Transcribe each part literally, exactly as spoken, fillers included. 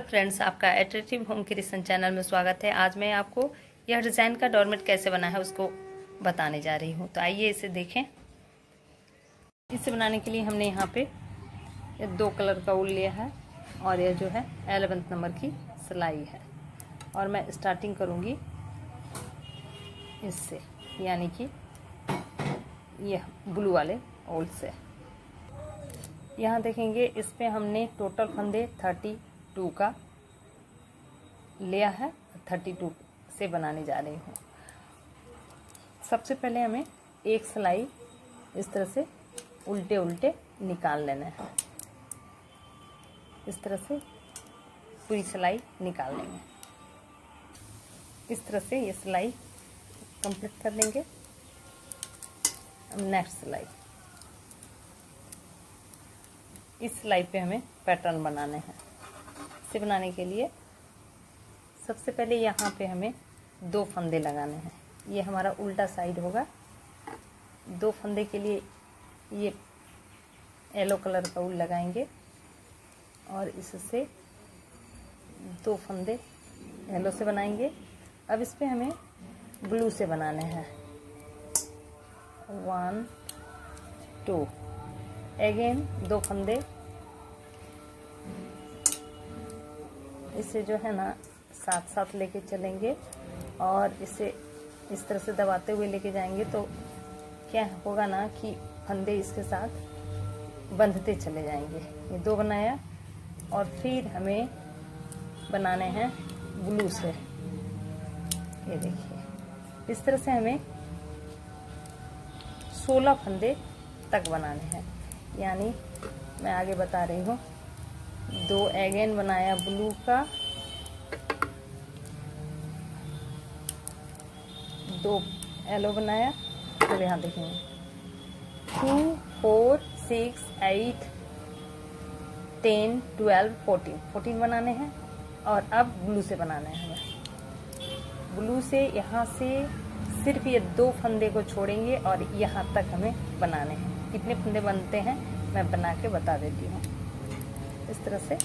Friends, आपका attractive home creation channel में स्वागत है। आज मैं आपको यह डिज़ाइन का डोरमेट कैसे बना है उसको बताने जा रही हूँ। तो आइए इसे देखें। इसे बनाने के लिए हमने यहाँ पे ये दो कलर का ऊल लिया है और यह जो है एलेवेंथ नंबर की सिलाई है। और मैं स्टार्टिंग करूँगी इससे, यानी कि यह ब्लू वाले ऊल से। यहाँ देखेंगे इस पे हमने टोटल फंदे थर्टी टू का लिया है। थर्टी टू से बनाने जा रही हूँ। सबसे पहले हमें एक सिलाई इस तरह से उल्टे उल्टे निकाल लेना है। इस तरह से पूरी सिलाई निकाल लेंगे। इस तरह से ये सिलाई कंप्लीट कर लेंगे। नेक्स्ट सिलाई, इस सिलाई पे हमें पैटर्न बनाने हैं। इसे बनाने के लिए सबसे पहले यहाँ पे हमें दो फंदे लगाने हैं। ये हमारा उल्टा साइड होगा। दो फंदे के लिए ये येलो कलर का ऊल लगाएंगे और इससे दो फंदे येलो से बनाएंगे। अब इस पे हमें ब्लू से बनाने हैं। वन टू अगेन दो फंदे, इसे जो है ना साथ साथ लेके चलेंगे और इसे इस तरह से दबाते हुए लेके जाएंगे तो क्या होगा ना कि फंदे इसके साथ बंधते चले जाएंगे। ये दो बनाया और फिर हमें बनाने हैं ब्लू से। ये देखिए, इस तरह से हमें सोलह फंदे तक बनाने हैं। यानी मैं आगे बता रही हूँ, दो अगेन बनाया ब्लू का, दो येलो बनाया। तो यहाँ देखेंगे two four six eight ten twelve fourteen fourteen बनाने हैं। और अब ब्लू से बनाना है हमें। ब्लू से यहाँ से सिर्फ ये दो फंदे को छोड़ेंगे और यहाँ तक हमें बनाने हैं। कितने फंदे बनते हैं मैं बना के बता देती हूँ। इस तरह से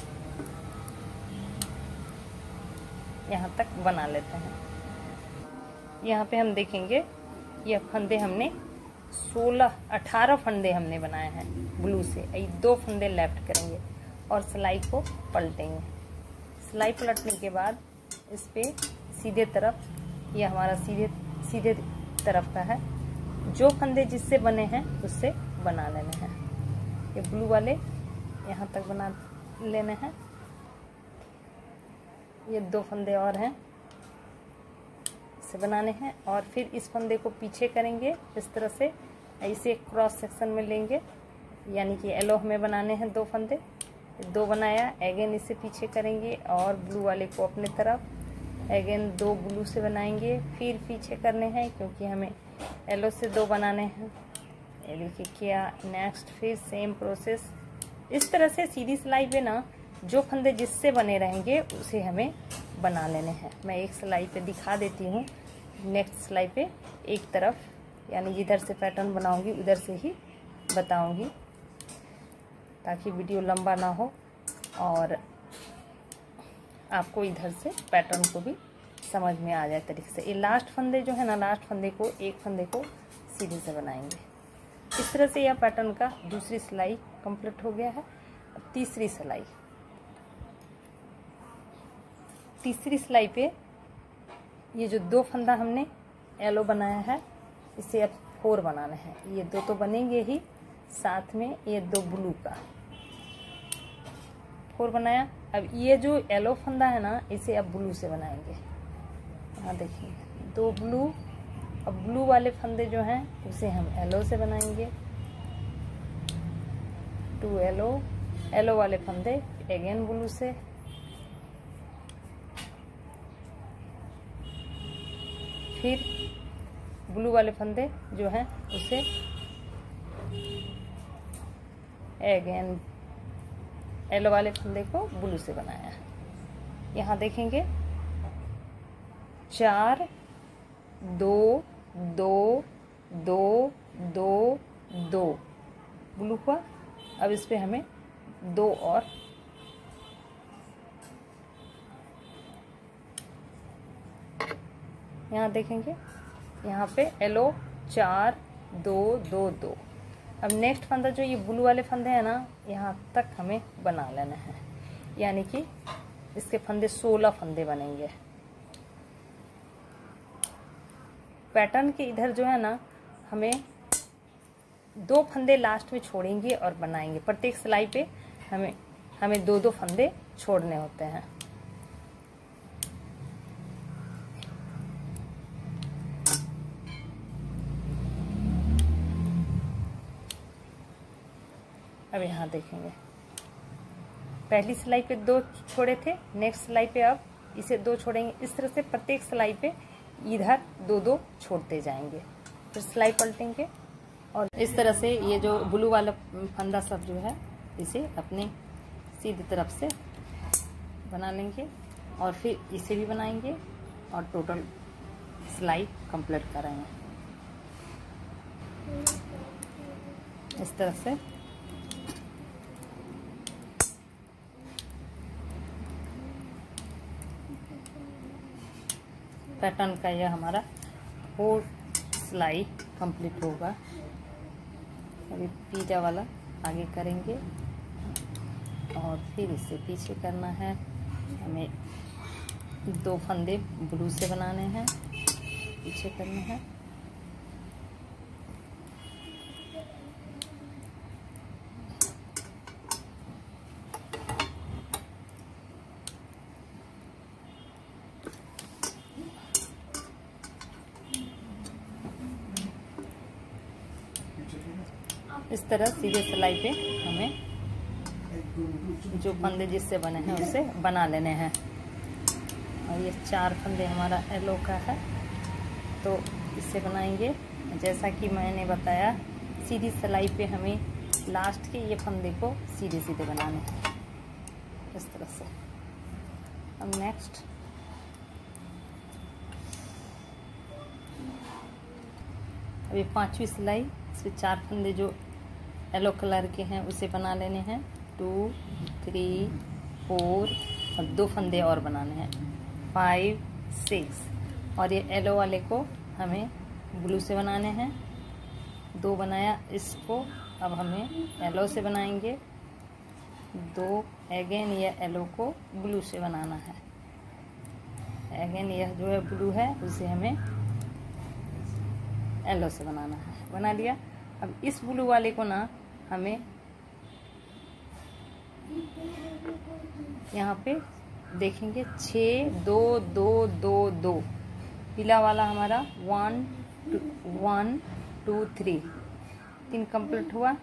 यहाँ तक बना लेते हैं। यहाँ पे हम देखेंगे यह फंदे हमने सोलह अठारह फंदे हमने बनाए हैं ब्लू से। ये दो फंदे लेफ्ट करेंगे और सिलाई को पलटेंगे। सिलाई पलटने के बाद इस पे सीधे तरफ, यह हमारा सीधे सीधे तरफ का है। जो फंदे जिससे बने हैं उससे बना लेने हैं। ये ब्लू वाले यहाँ तक बना लेने हैं। ये दो फंदे और हैं, इसे बनाने हैं। और फिर इस फंदे को पीछे करेंगे इस तरह से, ऐसे क्रॉस सेक्शन में लेंगे। यानी कि येलो हमें बनाने हैं दो फंदे। दो बनाया, अगेन इसे पीछे करेंगे और ब्लू वाले को अपने तरफ, अगेन दो ब्लू से बनाएंगे, फिर पीछे करने हैं क्योंकि हमें येलो से दो बनाने हैं। ये देखिए क्या नेक्स्ट, फिर सेम प्रोसेस। इस तरह से सीधी सिलाई पे ना जो फंदे जिससे बने रहेंगे उसे हमें बना लेने हैं। मैं एक सिलाई पे दिखा देती हूँ, नेक्स्ट सिलाई पे एक तरफ, यानी जिधर से पैटर्न बनाऊंगी उधर से ही बताऊंगी ताकि वीडियो लंबा ना हो और आपको इधर से पैटर्न को भी समझ में आ जाए तरीके से। ये लास्ट फंदे जो है ना, लास्ट फंदे को एक फंदे को सीधे से बनाएंगे। इस तरह से यह पैटर्न का दूसरी सिलाई कंप्लीट हो गया है। तीसरी सिलाई, तीसरी सिलाई पे ये जो दो फंदा हमने येलो बनाया है इसे अब फोर बनाना है। ये दो तो बनेंगे ही, साथ में ये दो ब्लू का फोर बनाया। अब ये जो येलो फंदा है ना इसे अब ब्लू से बनाएंगे। यहाँ देखिए दो ब्लू। अब ब्लू वाले फंदे जो हैं उसे हम येलो से बनाएंगे। टू येलो, येलो वाले फंदे अगेन ब्लू से। फिर ब्लू वाले फंदे जो हैं उसे अगेन येलो वाले फंदे को ब्लू से बनाया। यहाँ देखेंगे चार, दो दो दो दो दो ब्लू का। अब इस पे हमें दो और यहाँ देखेंगे, यहाँ पे एलो चार दो दो दो। अब नेक्स्ट फंदा जो ये ब्लू वाले फंदे हैं ना, यहाँ तक हमें बना लेना है, यानी कि इसके फंदे सोलह फंदे बनेंगे। पैटर्न के इधर जो है ना, हमें दो फंदे लास्ट में छोड़ेंगे और बनाएंगे। प्रत्येक सिलाई पे हमें हमें दो दो फंदे छोड़ने होते हैं। अब यहाँ देखेंगे, पहली सिलाई पे दो छोड़े थे, नेक्स्ट सिलाई पे अब इसे दो छोड़ेंगे। इस तरह से प्रत्येक सिलाई पे इधर दो दो छोड़ते जाएंगे। फिर सिलाई पलटेंगे और इस तरह से ये जो ब्लू वाला फंदा सब जो है, इसे अपने सीधी तरफ से बना लेंगे और फिर इसे भी बनाएंगे और टोटल सिलाई कंप्लीट करेंगे इस तरह से। पैटर्न का यह हमारा फोर सिलाई कंप्लीट होगा। अभी पीछा वाला आगे करेंगे और फिर इसे पीछे करना है। हमें दो फंदे ब्लू से बनाने हैं, पीछे करने हैं। इस तरह सीधे सिलाई पे हमें जो फंदे जिससे बने हैं उसे बना लेने हैं। और ये चार फंदे हमारा येलो का है, तो इसे बनाएंगे। जैसा कि मैंने बताया, सीधी सिलाई पे हमें लास्ट के ये फंदे को सीधे सीधे बनाने हैं इस तरह से। अब नेक्स्ट अभी पांचवी सिलाई, इसमें चार फंदे जो येलो कलर के हैं उसे बना लेने हैं। टू थ्री फोर और दो फंदे और बनाने हैं, फाइव सिक्स। और ये येलो वाले को हमें ब्लू से बनाने हैं। दो बनाया, इसको अब हमें येलो से बनाएंगे। दो अगेन ये येलो को ब्लू से बनाना है। अगेन यह जो है ब्लू है, उसे हमें येलो से बनाना है। बना लिया। अब इस ब्लू वाले को ना हमें यहाँ पे देखेंगे छः दो दो दो दो, पीला वाला हमारा one two one two three, तीन कंप्लीट हुआ।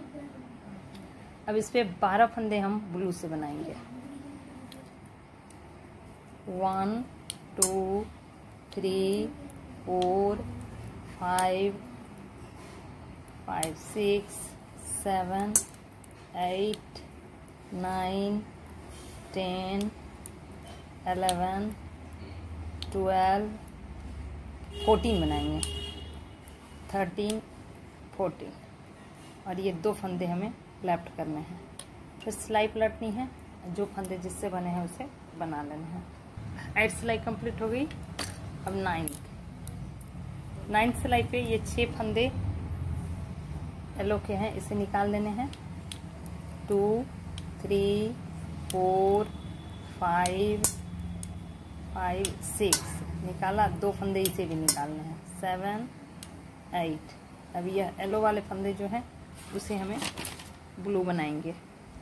अब इस पे बारह फंदे हम ब्लू से बनाएंगे। One two three four five five six seven eight nine ten eleven twelve fourteen बनाएंगे। थर्टीन फोर्टीन और ये दो फंदे हमें लेफ्ट करने हैं। फिर सिलाई पलटनी है, जो फंदे जिससे बने हैं उसे बना लेने हैं। एट सिलाई कंप्लीट हो गई। अब नाइन्थ नाइन्थ सिलाई पे ये छह फंदे येलो के हैं, इसे निकाल देने हैं। Two three four five five six निकाला, दो फंदे इसे भी निकालने हैं। Seven eight. अब यह येलो वाले फंदे जो हैं उसे हमें ब्लू बनाएंगे।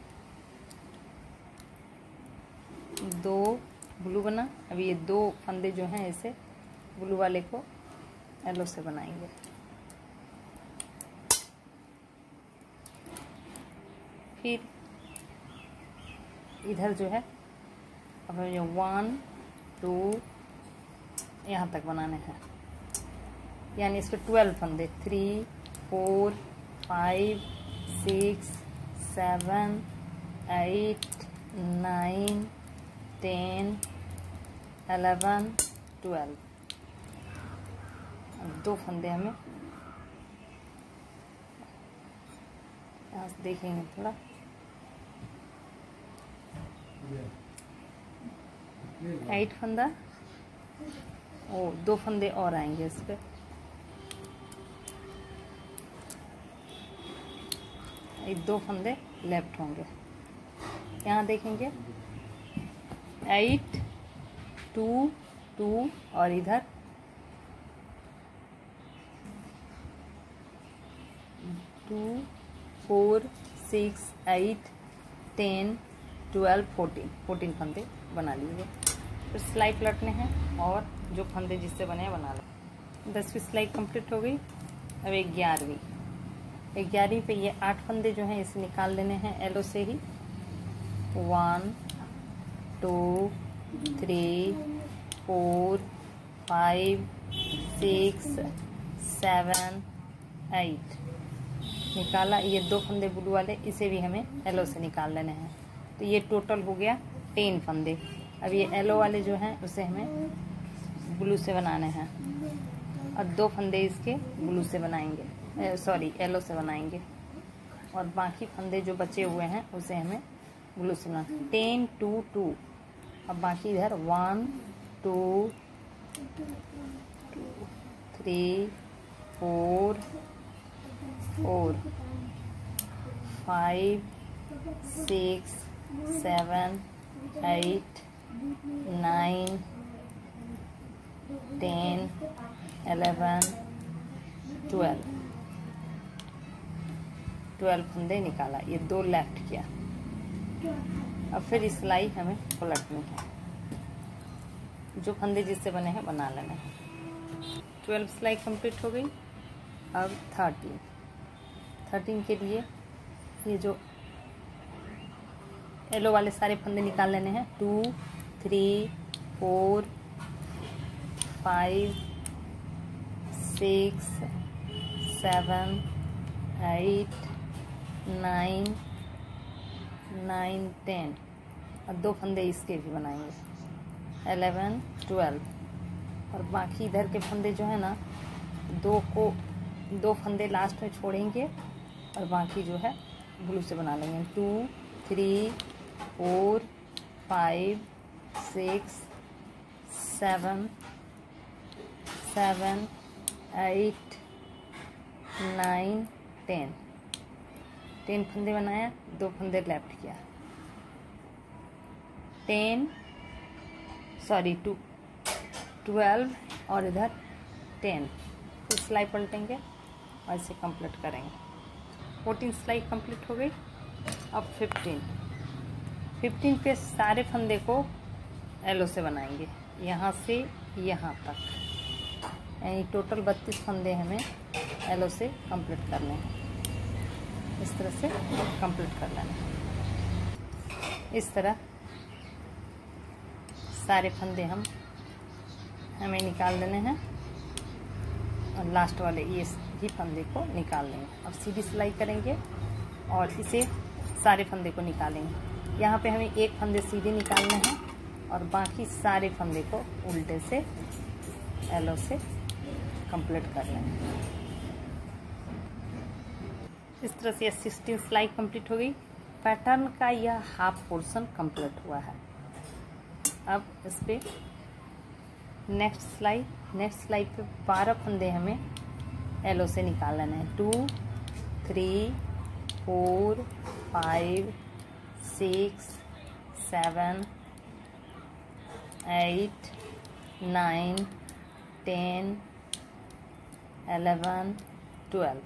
दो ब्लू बना। अब ये दो फंदे जो हैं इसे ब्लू वाले को येलो से बनाएंगे। फिर इधर जो है अब ये वन टू यहाँ तक बनाने हैं, यानी इस पर ट्वेल्व फंदे। Three four five six seven eight nine ten eleven twelve. दो फंदे हमें यहाँ से देखेंगे थोड़ा। एट फंदा ओ दो फंदे और आएंगे इस पे। ये दो फंदे लेफ्ट होंगे। यहाँ देखेंगे एट टू टू और इधर two four six eight ten twelve fourteen fourteen फंदे बना लीजिए। फिर सिलाई पलटने हैं और जो फंदे जिससे बने हैं बना लें। दसवीं सिलाई कंप्लीट हो गई। अब एक ग्यारहवीं ग्यारहवीं पे ये आठ फंदे जो हैं इसे निकाल लेने हैं एलो से ही। One two three four five six seven eight निकाला। ये दो फंदे ब्लू वाले इसे भी हमें एलो से निकाल लेने हैं। तो ये टोटल हो गया टेन फंदे। अब ये एलो वाले जो हैं उसे हमें ब्लू से बनाने हैं और दो फंदे इसके ब्लू से बनाएंगे, सॉरी एलो से बनाएंगे। और बाकी फंदे जो बचे हुए हैं उसे हमें ब्लू से बनाना। Ten two two. अब बाकी इधर one two three four four five six seven eight nine ten eleven twelve twelve फंदे निकाला। ये दो लेफ्ट किया। अब फिर इस सिलाई हमें पलटनी है। जो फंदे जिससे बने हैं बना लेने हैं। ट्वेल्व सिलाई कंप्लीट हो गई। अब थर्टीन थर्टीन के लिए ये जो येलो वाले सारे फंदे निकाल लेने हैं। Two three four five six seven eight nine nine ten और दो फंदे इसके भी बनाएंगे। एलेवन ट्वेल्व और बाकी इधर के फंदे जो है ना दो को दो फंदे लास्ट में छोड़ेंगे और बाकी जो है ब्लू से बना लेंगे। Two three four five six seven seven eight nine ten ten फंदे बनाया। दो फंदे लेफ्ट किया। टेन सॉरी टू ट्वेल्व और इधर टेन। फिर सिलाई पलटेंगे और इसे कंप्लीट करेंगे। फोर्टीन सिलाई कंप्लीट हो गई। अब फिफ्टीन फिफ्टीन पे सारे फंदे को एलो से बनाएंगे यहाँ से यहाँ तक, यानी टोटल बत्तीस फंदे हमें एलो से कंप्लीट करने हैं। इस तरह से कंप्लीट कर लेना है। इस तरह सारे फंदे हम हमें निकाल लेने हैं और लास्ट वाले ये ही फंदे को निकाल लेंगे। अब सीधी सिलाई करेंगे और इसे सारे फंदे को निकालेंगे। यहाँ पे हमें एक फंदे सीधे निकालने हैं और बाकी सारे फंदे को उल्टे से एलो से कंप्लीट कर लेंगे। इस तरह से सिक्सटीन सिलाई कंप्लीट हो गई। पैटर्न का यह हाफ पोर्शन कंप्लीट हुआ है। अब इस पे नेक्स्ट सिलाई नेक्स्ट सिलाई पे बारह फंदे हमें एलो से निकाल लेने हैं। Two three four five six seven eight nine ten eleven twelve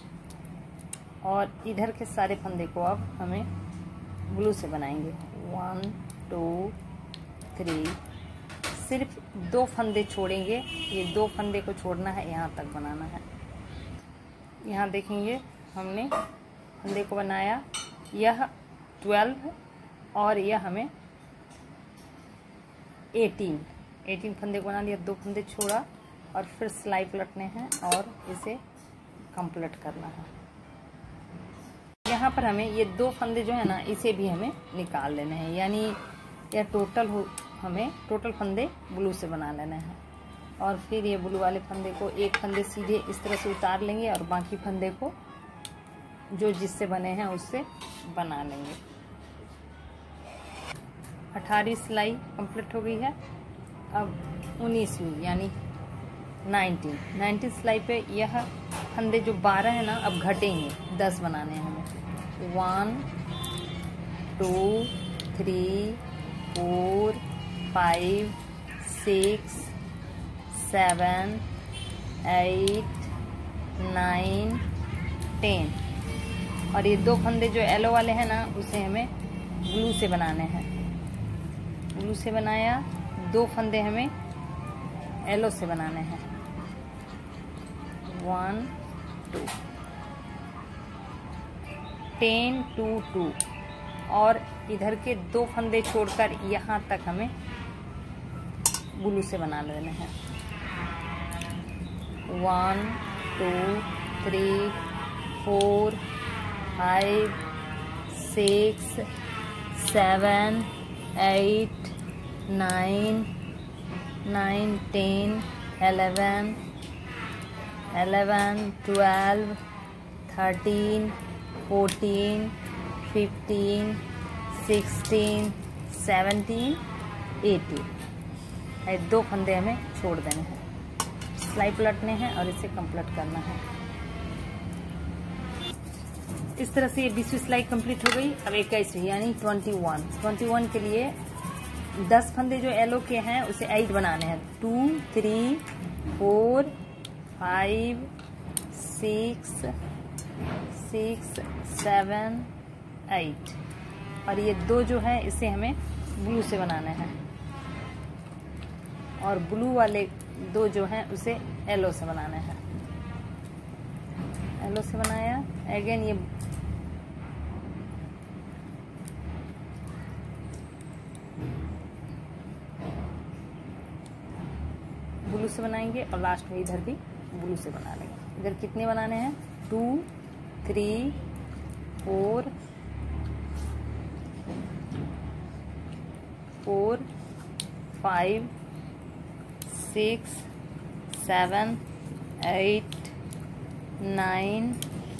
और इधर के सारे फंदे को अब हमें ब्लू से बनाएंगे। वन टू थ्री सिर्फ दो फंदे छोड़ेंगे। ये दो फंदे को छोड़ना है, यहाँ तक बनाना है। यहाँ देखेंगे हमने फंदे को बनाया, यह ट्वेल्व और यह हमें एटीन एटीन फंदे को बना लिया। दो फंदे छोड़ा और फिर सिलाई पलटने हैं और इसे कंप्लीट करना है। यहाँ पर हमें ये दो फंदे जो है ना इसे भी हमें निकाल लेने हैं, यानी यह टोटल हो हमें टोटल फंदे ब्लू से बना लेने हैं। और फिर ये ब्लू वाले फंदे को एक फंदे सीधे इस तरह से उतार लेंगे और बाकी फंदे को जो जिससे बने हैं उससे बना लेंगे। अठारहवीं सिलाई कंप्लीट हो गई है। अब उन्नीसवीं यानी नाइनटीन नाइनटीन सिलाई पे यह फंदे जो बारह है ना अब घटेंगे, दस बनाने हैं हमें। One two three four five six seven eight nine ten. और ये दो फंदे जो येलो वाले हैं ना उसे हमें ब्लू से बनाने हैं। ब्लू से बनाया, दो फंदे हमें येलो से बनाने हैं। One two ten two two और इधर के दो फंदे छोड़कर यहाँ तक हमें ब्लू से बना लेने हैं। One two three four five six seven eight nine nine ten eleven eleven twelve thirteen fourteen fifteen sixteen seventeen eighteen. दो फंदे हमें छोड़ देने हैं, सिलाई पलटने हैं और इसे कंप्लीट करना है। इस तरह से ये बीसवीं सिलाई कंप्लीट हो गई। अब इक्कीसवीं यानी ट्वेंटी वन ट्वेंटी वन के लिए दस फंदे जो येलो के हैं उसे एट बनाने हैं। Two three four five six six seven eight और ये दो जो है इसे हमें ब्लू से बनाने हैं और ब्लू वाले दो जो हैं उसे येलो से बनाने हैं। येलो से बनाया, अगेन ये ब्लू से बनाएंगे और लास्ट में इधर भी ब्लू से बना लेंगे। इधर कितने बनाने हैं? Two three four four five six seven eight nine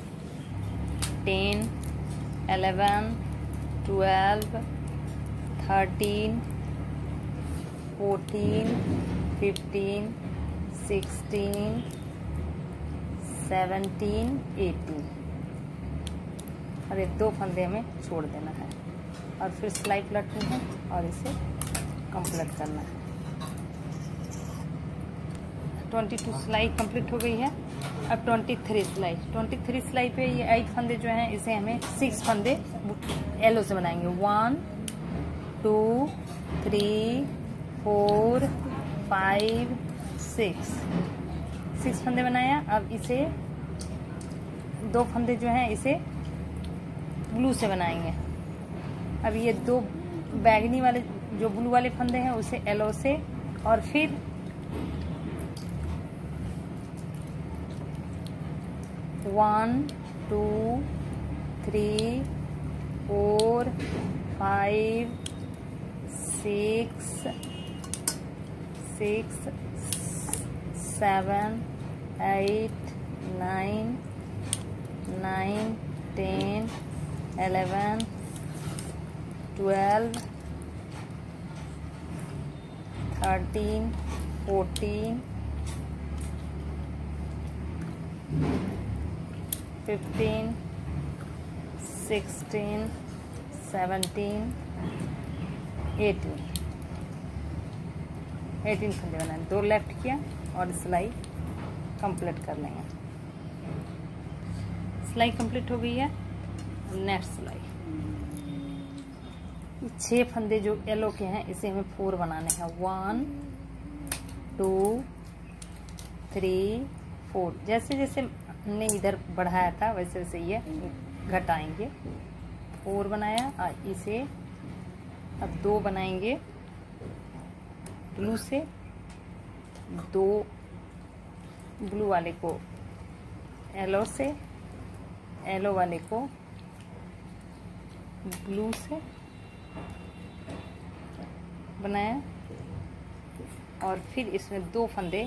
ten eleven twelve thirteen fourteen fifteen sixteen seventeen eighteen और ये दो फंदे हमें छोड़ देना है और फिर सिलाई पलटनी है और इसे कंप्लीट करना है। बाईस सिलाई कंप्लीट हो गई है। अब तेईस सिलाई तेईस सिलाई पे ये एट फंदे जो हैं इसे हमें सिक्स फंदे येलो से बनाएंगे। One two three four five six six फंदे बनाया। अब इसे दो फंदे जो हैं इसे ब्लू से बनाएंगे। अब ये दो बैगनी वाले जो ब्लू वाले फंदे हैं उसे येलो से और फिर one two three four five six six seven eight nine nine ten eleven twelve thirteen fourteen fifteen sixteen seventeen eighteen eighteen फंदे बनाए। दो लेफ्ट किया और सिलाई कंप्लीट कर लेंगे। सिलाई कंप्लीट हो गई है। नेक्स्ट सिलाई छह फंदे जो येलो के हैं इसे हमें फोर बनाने हैं। वन टू थ्री फोर जैसे जैसे हमने इधर बढ़ाया था वैसे वैसे ये घटाएंगे। फोर बनाया और इसे अब दो बनाएंगे ब्लू से, दो ब्लू वाले को येलो से, येलो वाले को ब्लू से बनाया और फिर इसमें दो फंदे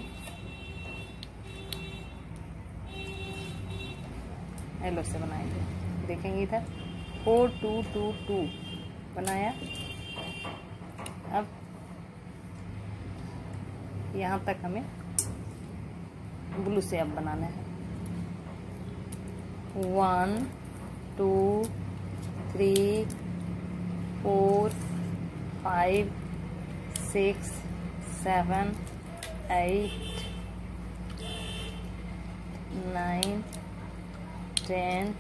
येलो से बनाएंगे। देखेंगे इधर फोर टू टू टू बनाया। अब यहाँ तक हमें ब्लू से अब बनाना है। One two three four five six seven eight nine ten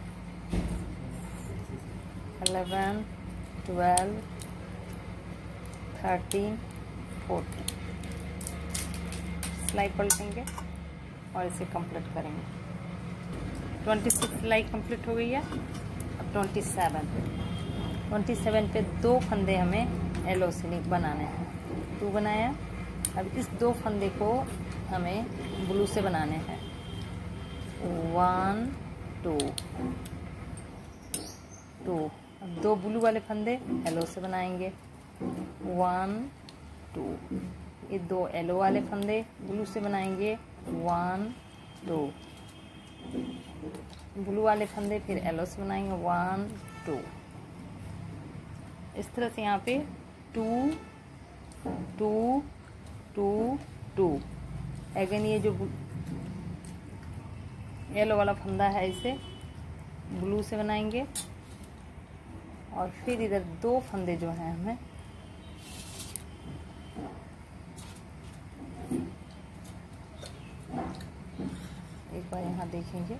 eleven twelve thirteen fourteen. सिलाई पलटेंगे और इसे कंप्लीट करेंगे। ट्वेंटी सिक्स सिलाई कंप्लीट हो गई है। अब ट्वेंटी सेवन ट्वेंटी सेवन पे दो फंदे हमें एलो सिलिक बनाने हैं। टू बनाया। अब इस दो फंदे को हमें ब्लू से बनाने हैं। One two two. अब दो ब्लू वाले फंदे एलो से बनाएंगे। One two. ये दो एलो वाले फंदे ब्लू से बनाएंगे। One to. ब्लू वाले फंदे फिर एलो से बनाएंगे। One two. इस तरह से यहाँ पे two two two two. Again ये जो येलो वाला फंदा है इसे ब्लू से बनाएंगे और फिर इधर दो फंदे जो हैं हमें एक बार यहाँ देखेंगे।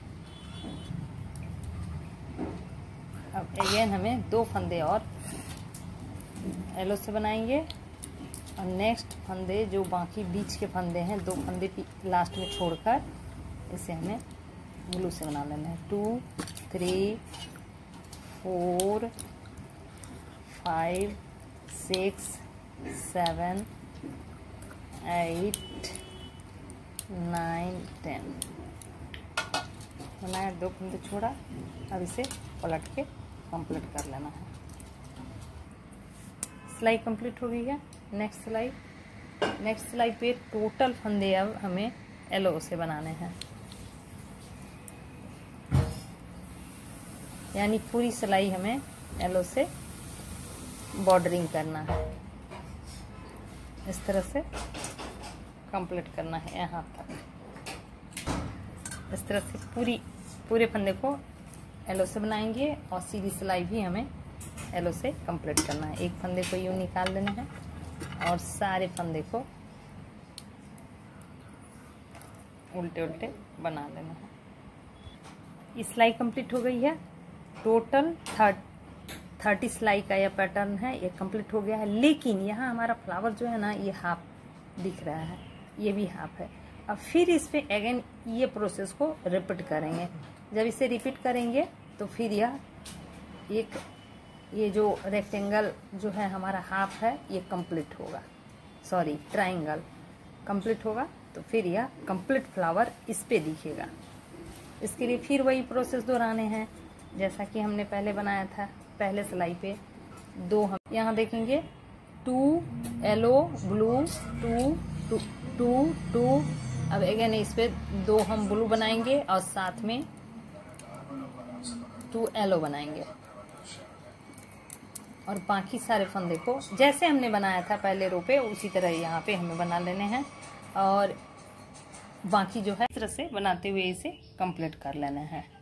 अब अगेन हमें दो फंदे और येलो से बनाएंगे और नेक्स्ट फंदे जो बाकी बीच के फंदे हैं दो फंदे लास्ट में छोड़कर इसे हमें ब्लू से बना लेना है। Two three four five six seven eight nine ten. बनाया, दो फंदे छोड़ा। अब इसे पलट के कंप्लीट कर लेना है। सिलाई कंप्लीट हो गई है। नेक्स्ट सिलाई नेक्स्ट सिलाई पे टोटल फंदे अब हमें एलो से बनाने हैं, यानी पूरी सिलाई हमें एलो से बॉर्डरिंग करना है। इस तरह से कंप्लीट करना है यहाँ तक। इस तरह से पूरी पूरे फंदे को एलो से बनाएंगे और सीधी सिलाई भी हमें एलो से कंप्लीट करना है। एक फंदे को यूं निकाल लेना है और सारे फंदे को उल्टे उल्टे बना लेना है। ये सिलाई कंप्लीट हो गई है। टोटल थर्ट थर्टी सिलाई का यह पैटर्न है, ये कंप्लीट हो गया है। लेकिन यहाँ हमारा फ्लावर जो है ना ये हाफ दिख रहा है, ये भी हाफ है। अब फिर इस पे अगेन ये प्रोसेस को रिपीट करेंगे। जब इसे रिपीट करेंगे तो फिर यह एक ये जो रेक्टेंगल जो है हमारा हाफ है ये कंप्लीट होगा, सॉरी ट्रायंगल कंप्लीट होगा। तो फिर यह कंप्लीट फ्लावर इस पे दिखेगा। इसके लिए फिर वही प्रोसेस दोहराने हैं जैसा कि हमने पहले बनाया था। पहले सिलाई पे दो हम यहाँ देखेंगे, two yellow blue two two two two. अब अगेन इस पे दो हम ब्लू बनाएंगे और साथ में टू येलो बनाएंगे और बाकी सारे फंदे को जैसे हमने बनाया था पहले रो पे उसी तरह यहाँ पे हमें बना लेने हैं और बाकी जो है इस तरह से बनाते हुए इसे कंप्लीट कर लेना है।